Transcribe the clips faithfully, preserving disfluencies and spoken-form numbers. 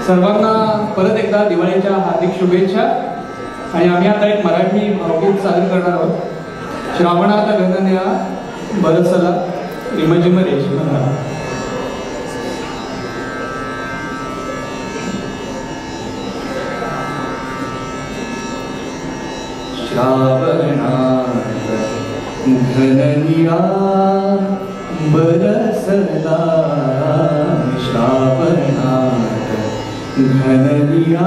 सर्वांना परत एकदा दिवाळीच्या हार्दिक शुभेच्छा। आणि आम्ही आता एक मराठी भावगीत सादर करणार आहोत। श्रावणात गणन्या बरसला रिमझिम रेशमधारा। श्रावणात गणन्या बरसला श्रावणात घनलिया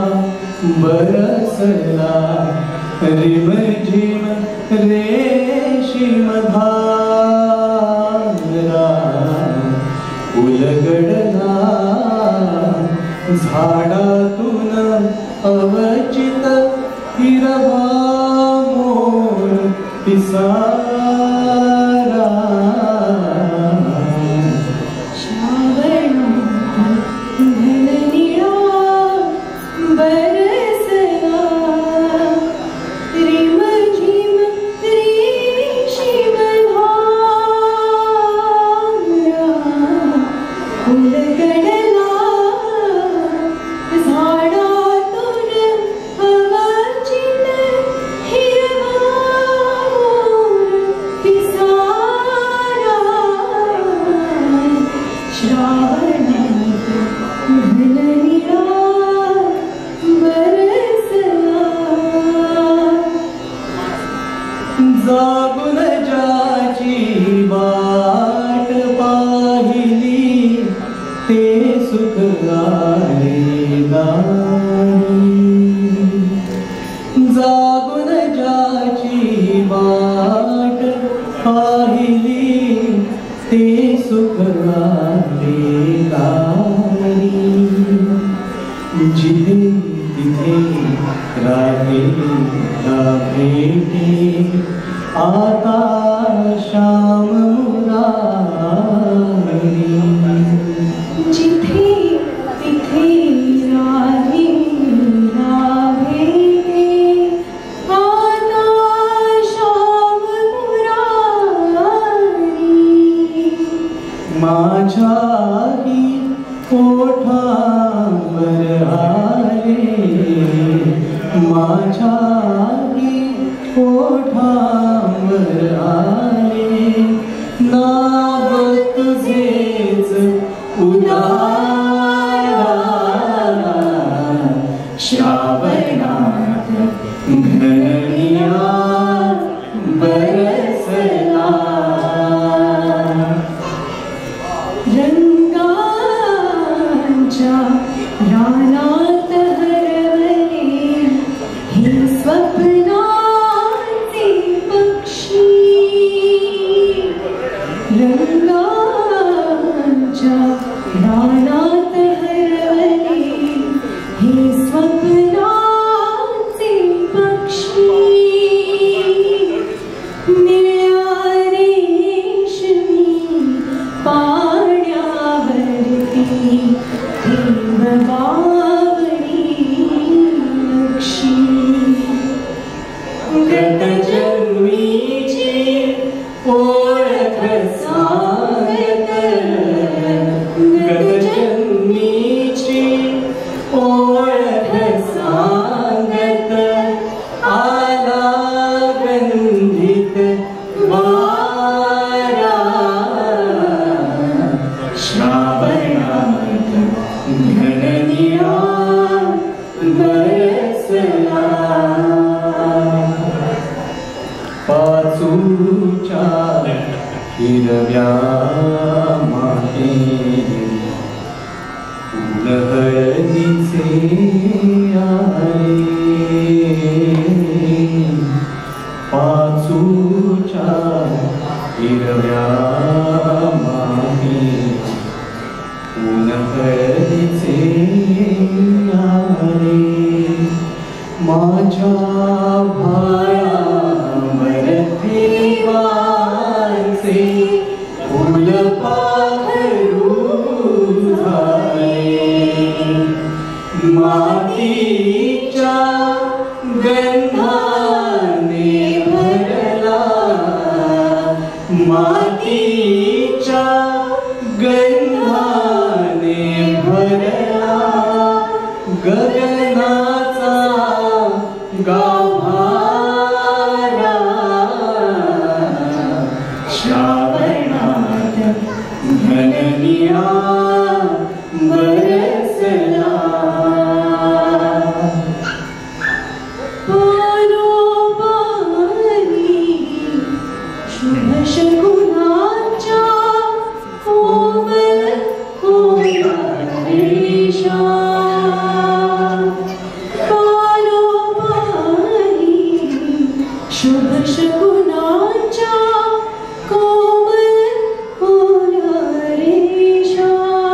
बरसला रिमझिम रेशीम धारा उलगडला झाडातून अवचित हिरवा मोर पिसारा। जागून ज्याची वाट पाहिली ते सुख आले नाही। जागून ज्याची वाट पाहिली ते सुख आले नाही। जिथे तिथे राहिला भेटे आता श्याम मुरारी। जिथे तिथे राहिला भेटे आता श्याम मुरारी। माझ्याही ओठांवर आले माझ्याही ओठांवर आले नाव तुझेच उदारा। श्रावणात घनलिया बरसला रंगांच्या रानात हरवले हे स्वप्नाचे पक्षी। रंगांच्या रानात हरवले हे स्वप्नाचे पक्षी। निळ्या रेशमी पाण्यावरती थेंब बावरी लक्ष्मी। गतजन्मीची ओळख सांगत गतजन्मीची ओळख सांगत आला गंधित वारा। श्रावणात घनलिया बरसला पाचूच्या हिरव्या माहेरी फुल हळदीचे आले। पाचूच्या हिरव्या माहेरी फुल हळदीचे आले। माझ्या भाळावर देवाचे फुल पाखरू झाले। मातीच्या गंधाने भरला मातीच्या गंधाने भरला गगनाचा गाभारा श्रावणात घननिळा बरसला पारोपारी शुभ शकुनाच्या कोमल कोमलेशा पारोपारी शुभ शकुनाच्या कोमल कोमलेशा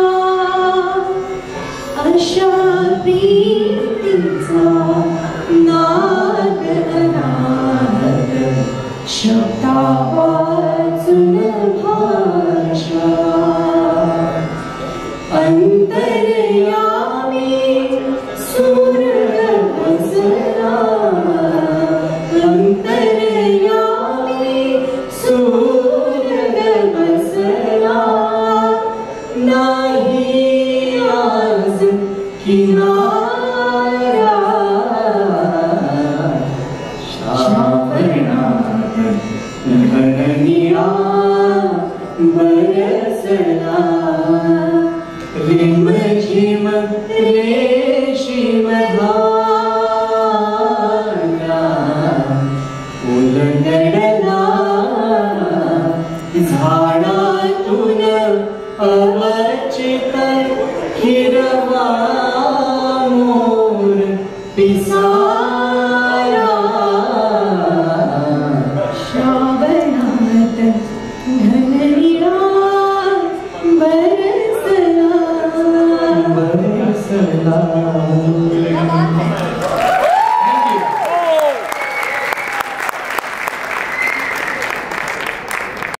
अशा प्रीतीचा नाद अनाहत शब्दा वाचून भाषा अंतर्यामी सूर्य बसला अंतर्यामी सूर्य बसला नाही आज किनारा श्रावणात घननिळा बरसला रिमझिम रेशीम धारा उलगडला झाडातून अवचित हिरवा मोर पिसारा श्रावणात घननिळा बरसला बरसला